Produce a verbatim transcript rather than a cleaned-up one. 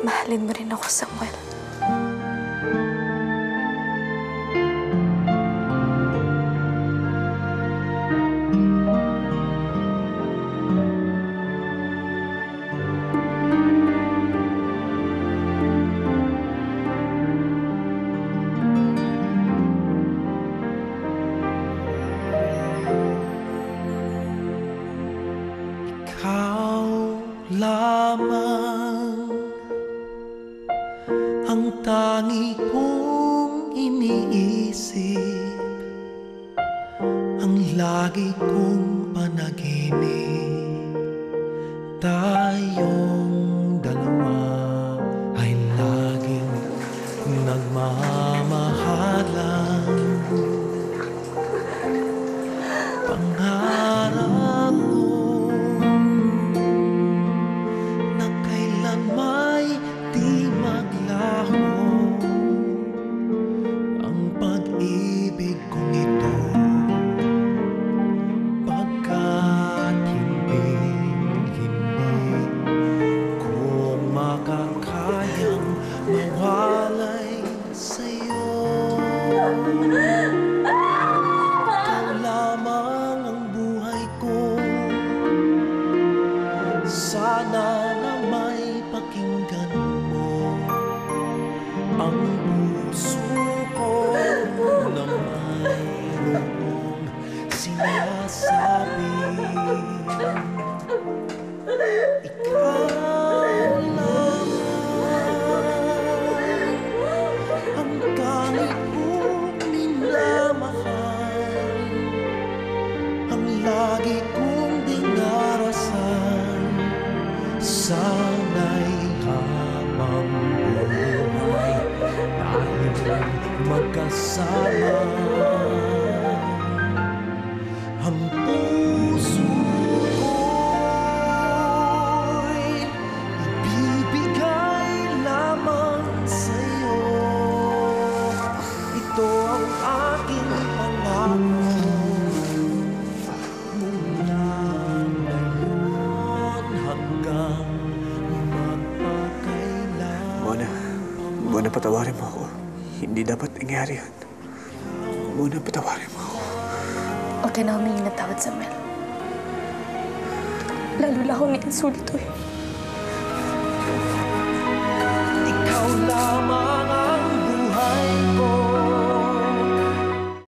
mahalin mo rin ako, Samuel. Ikaw lamang ang tangi kong iniisip, ang lagi kong panaginip. Tayong dalawa ay laging nagmamahalan. Pangarap ko na kailan may di maglaho ang pag-ibig kong ito, pagkat hindi-hindi ko makakayang mawalay sa'yo. Ikaw lamang ang buhay ko, sana na may pakinggan mo ang puso ko na mayroong sinasabi. Ikaw lamang ang tangi kong minamahal, ang lagi kong dinarasal. Sana'y habang buhay tayong magkasama. Ang puso ko'y ibibigay lamang sa'yo. Ito ang aking pangako. Mula ngayon hanggang magpakailan. Mona, Mona, patawarin mo ako. Hindi dapat nangyari yun. Mona, patawarin mo ako. Huwag ka na humingi ng tawad, Samuel. Lalo lang akong naiinsulto eh. Ikaw lamang